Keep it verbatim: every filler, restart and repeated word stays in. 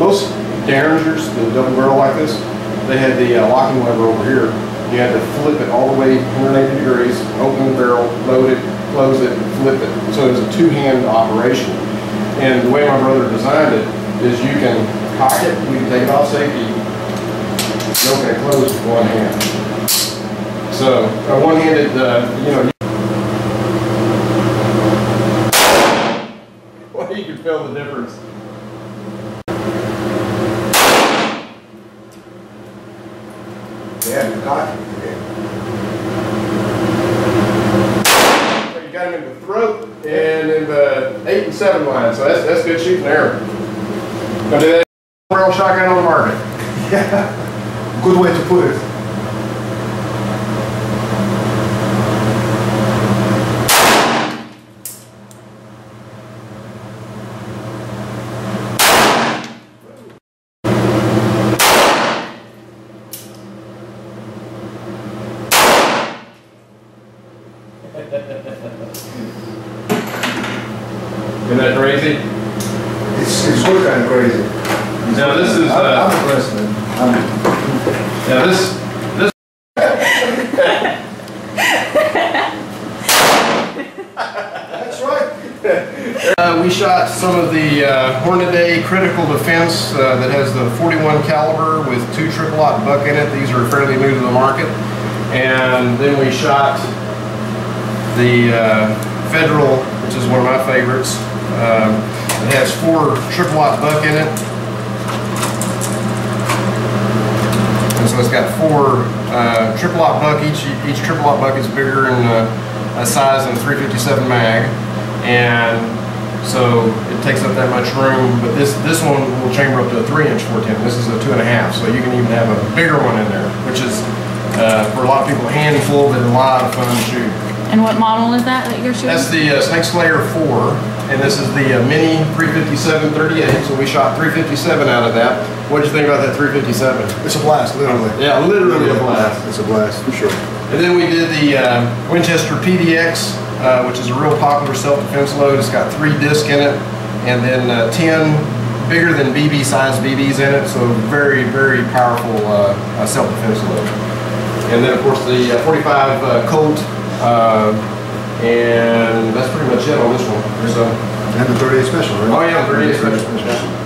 most Derringers, the double barrel like this, they had the uh, locking lever over here. You had to flip it all the way one hundred eighty degrees, open the barrel, load it, close it, flip it. So it was a two-hand operation. And the way my brother designed it is you can cock it, you can take it off safety, and open and close with one hand. So a one-handed, uh, you know, well, you can feel the difference. Yeah, you're cocking again. So you got him in the throat and in the eight and seven line, so that's that's good shooting there. Gonna do that barrel shotgun on the market. Yeah, good way to put it. Isn't that crazy? It's, it's good kind of crazy. Now this is, I'm, uh, I'm impressed, man. I'm, now this, this. That's right. Uh, we shot some of the uh, Hornady Critical Defense uh, that has the forty-one caliber with two triple aught buck in it. These are fairly new to the market. And then we shot the uh, Federal, which is one of my favorites. Um, it has four triple aught buck in it. And so it's got four uh, triple aught buck. Each each triple aught buck is bigger in uh, a size than a three fifty-seven mag, and so it takes up that much room. But this this one will chamber up to a three inch four ten. This is a two and a half, so you can even have a bigger one in there, which is uh, for a lot of people a handful, but a lot of fun to shoot. And what model is that that you're shooting? That's the uh, Snake Slayer four, and this is the uh, Mini three fifty-seven thirty-eight, so we shot three fifty-seven out of that. What did you think about that three fifty-seven? It's a blast, literally. Yeah, literally a blast. It's a blast, for sure. And then we did the uh, Winchester P D X, uh, which is a real popular self-defense load. It's got three discs in it, and then uh, ten bigger than B B size B Bs in it, so very, very powerful uh, uh, self-defense load. And then, of course, the uh, forty-five uh, Colt. Uh, and that's pretty much it on this one. So, And the thirty-eight Special, right? Oh yeah, thirty-eight Special.